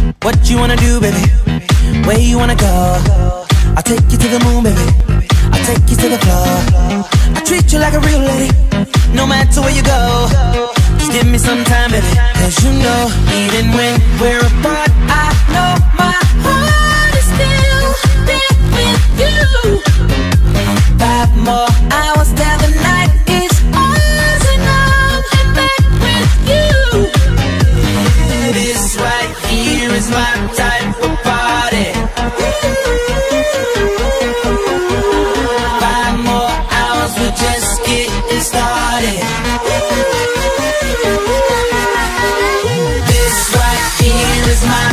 What you wanna do, baby? Where you wanna go? I'll take you to the moon, baby. I'll take you to the floor. I treat you like a real lady, no matter where you go. Just give me some time, baby, 'cause you know, even when we're apart, I know my heart is still there with you. 5 more hours till the night is ours, and I'm back with you. This right here is my type of party. 5 more hours, we're just getting started. This right here is my